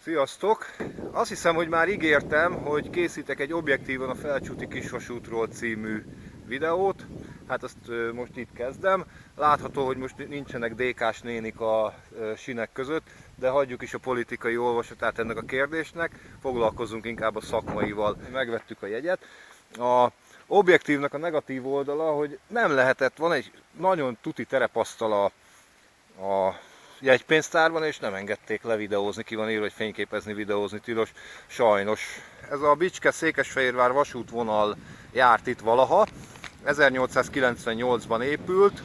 Sziasztok! Azt hiszem, hogy már ígértem, hogy készítek egy Objektíven a Felcsúti Kisvasútról című videót. Hát ezt most itt kezdem. Látható, hogy most nincsenek DK-s nénik a sinek között, de hagyjuk is a politikai olvasatát ennek a kérdésnek. Foglalkozzunk inkább a szakmaival. Megvettük a jegyet. A Objektívnek a negatív oldala, hogy nem lehetett, van egy nagyon tuti terepasztal a jegypénztárban, és nem engedték levideózni, ki van írva, hogy fényképezni, videózni tilos, sajnos. Ez a Bicske-Székesfehérvár vasútvonal járt itt valaha, 1898-ban épült,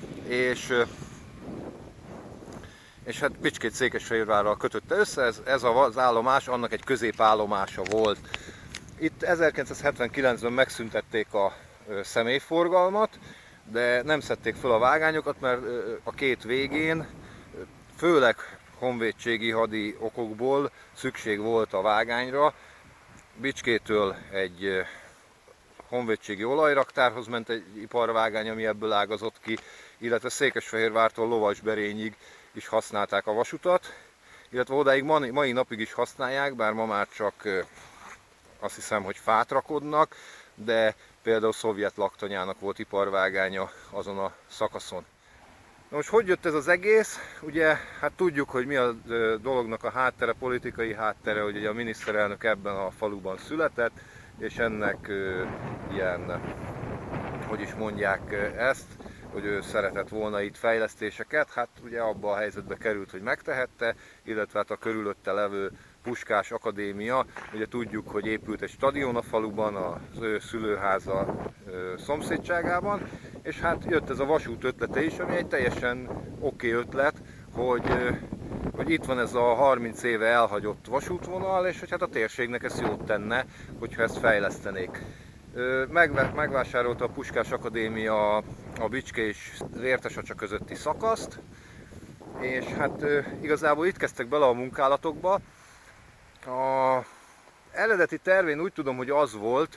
és hát Bicskét Székesfehérvárral kötötte össze, ez az állomás annak egy középállomása volt. Itt 1979-ben megszüntették a személyforgalmat, de nem szedték fel a vágányokat, mert a két végén, főleg honvédségi hadi okokból szükség volt a vágányra. Bicskétől egy honvédségi olajraktárhoz ment egy iparvágány, ami ebből ágazott ki, illetve Székesfehérvártól Lovasberényig is használták a vasutat, illetve odáig mai napig is használják, bár ma már csak azt hiszem, hogy fát rakodnak, de például szovjet laktanyának volt iparvágánya azon a szakaszon. Na most hogy jött ez az egész? Ugye hát tudjuk, hogy mi a dolognak a háttere, politikai háttere, hogy ugye a miniszterelnök ebben a faluban született, és ennek ilyen, hogy is mondják ezt, hogy ő szeretett volna itt fejlesztéseket, hát ugye abba a helyzetbe került, hogy megtehette, illetve hát a körülötte levő Puskás Akadémia, ugye tudjuk, hogy épült egy stadion a faluban, az ő szülőháza szomszédságában, és hát jött ez a vasút ötlete is, ami egy teljesen oké ötlet, hogy itt van ez a 30 éve elhagyott vasútvonal, és hogy hát a térségnek ez jót tenne, hogyha ezt fejlesztenék. Megvásárolta a Puskás Akadémia a Bicske és Vértesacsa közötti szakaszt, és hát igazából itt kezdtek bele a munkálatokba. A eredeti tervén úgy tudom, hogy az volt,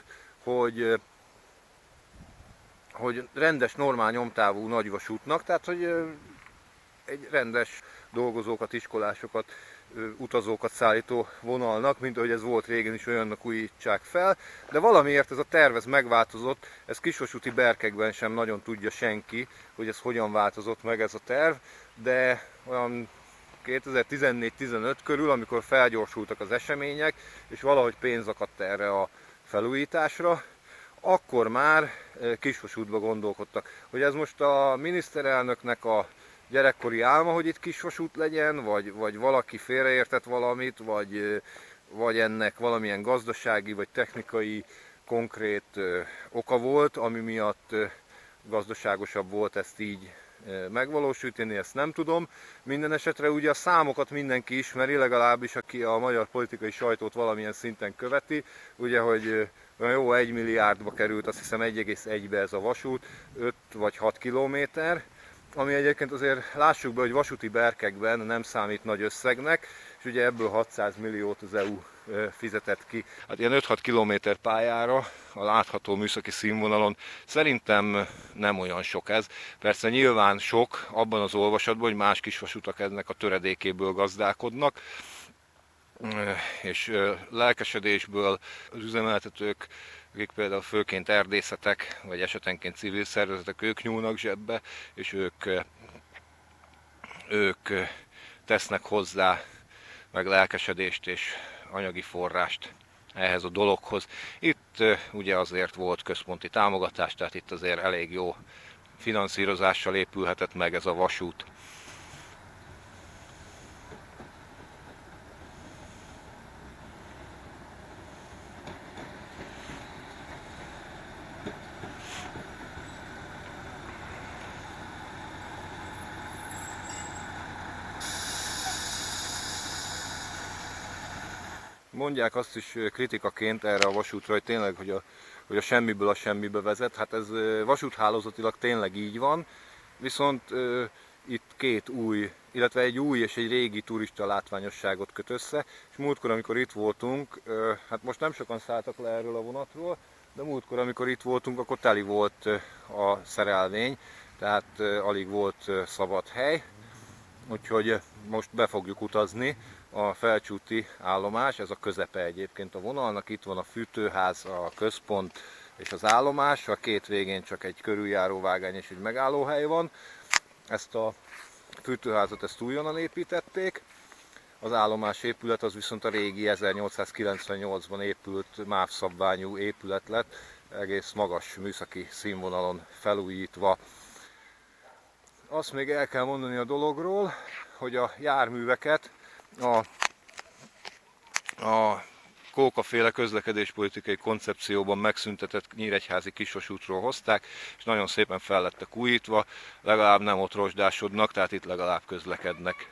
hogy rendes, normál nyomtávú nagyvasútnak, tehát hogy egy rendes dolgozókat, iskolásokat, utazókat szállító vonalnak, mint ahogy ez volt régen is, olyannak újítsák fel, de valamiért ez a terv megváltozott, ez kisvasúti berkekben sem nagyon tudja senki, hogy ez hogyan változott meg ez a terv, de olyan 2014-15 körül, amikor felgyorsultak az események, és valahogy pénz akadt erre a felújításra, akkor már kisvasútba gondolkodtak. Hogy ez most a miniszterelnöknek a gyerekkori álma, hogy itt kisvasút legyen, vagy valaki félreértett valamit, vagy ennek valamilyen gazdasági vagy technikai konkrét oka volt, ami miatt gazdaságosabb volt ezt így megvalósítani, ezt nem tudom. Minden esetre ugye a számokat mindenki ismeri, legalábbis aki a magyar politikai sajtót valamilyen szinten követi, ugye, hogy jó 1 milliárdba került, azt hiszem 1,1-be ez a vasút, 5 vagy 6 kilométer, ami egyébként azért lássuk be, hogy vasúti berkekben nem számít nagy összegnek, és ugye ebből 600 milliót az EU fizetett ki. Hát ilyen 5-6 kilométer pályára a látható műszaki színvonalon szerintem nem olyan sok ez. Persze nyilván sok abban az olvasatban, hogy más kisvasutak ennek a töredékéből gazdálkodnak, és lelkesedésből az üzemeltetők, akik például főként erdészetek, vagy esetenként civil szervezetek, ők nyúlnak zsebbe, és ők tesznek hozzá meg lelkesedést és anyagi forrást ehhez a dologhoz. Itt ugye azért volt központi támogatás, tehát itt azért elég jó finanszírozással épülhetett meg ez a vasút. Mondják azt is kritikaként erre a vasútra, hogy tényleg, hogy a semmiből a semmibe vezet. Hát ez vasúthálózatilag tényleg így van, viszont itt két új, illetve egy új és egy régi turista látványosságot köt össze. És múltkor, amikor itt voltunk, hát most nem sokan szálltak le erről a vonatról, de múltkor, amikor itt voltunk, akkor teli volt a szerelvény, tehát alig volt szabad hely. úgyhogy most be fogjuk utazni. A Felcsúti állomás, ez a közepe egyébként a vonalnak, itt van a fűtőház, a központ és az állomás, a két végén csak egy körüljáróvágány és egy megállóhely van. Ezt a fűtőházat ezt újonnan építették, az állomás épület az viszont a régi 1898-ban épült MÁV szabványú épület lett, egész magas műszaki színvonalon felújítva. Azt még el kell mondani a dologról, hogy a járműveket a Kóka-féle közlekedéspolitikai koncepcióban megszüntetett nyíregyházi kisvasútról hozták, és nagyon szépen fel lettek újítva, legalább nem ott rozsdásodnak, tehát itt legalább közlekednek.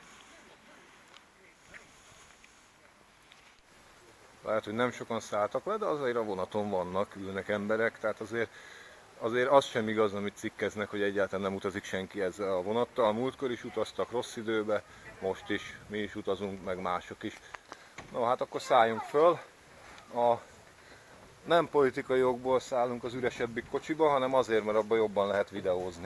Lehet, hogy nem sokan szálltak le, de azért a vonaton vannak, ülnek emberek, tehát azért az sem igaz, amit cikkeznek, hogy egyáltalán nem utazik senki ezzel a vonattal. Múltkor is utaztak rossz időbe, most is, mi is utazunk, meg mások is. No, hát akkor szálljunk föl. Nem politikai okból szállunk az üresebbik kocsiba, hanem azért, mert abban jobban lehet videózni.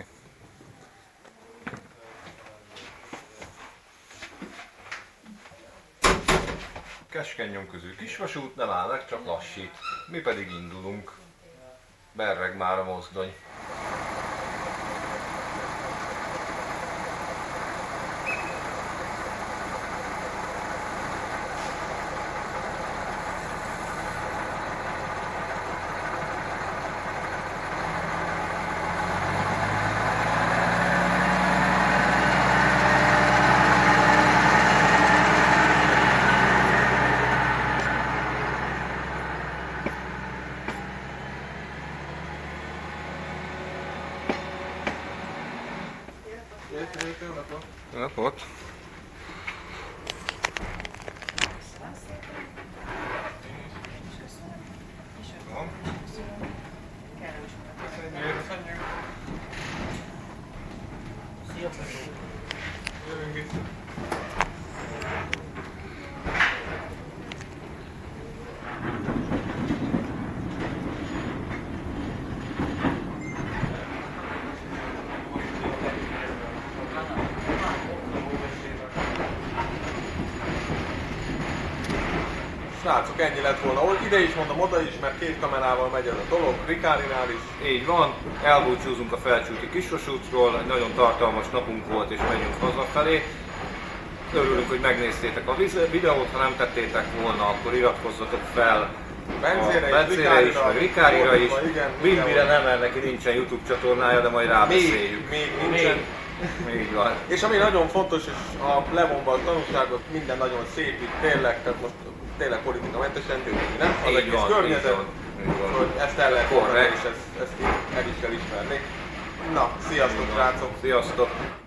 Keskeny nyomközű kisvasút, nem áll meg, csak lassít. Mi pedig indulunk. Berreg már a mozdony. Napot! Srácok, ennyi lett volna. Ide is mondom, oda is, mert két kamerával megy ez a dolog, Rikárinál is. Így van, elbúcsúzunk a Felcsúti kisvasútról, egy nagyon tartalmas napunk volt és megyünk hazafelé. Örülünk, hogy megnéztétek a videót, ha nem tettétek volna, akkor iratkozzatok fel Bencére is, meg Rikárira is. Wimbire nem, mert neki nincsen YouTube csatornája, de majd rábeszéljük. Még nincsen. Még van. És ami nagyon fontos, és a levonva a tanulságot, minden nagyon szép itt tényleg, tehát most tényleg politikamentesen tűnik, nem? Az egész környezet, hogy ezt el lehet mondani, és ezt meg is kell ismerni. Na, sziasztok, srácok! Sziasztok!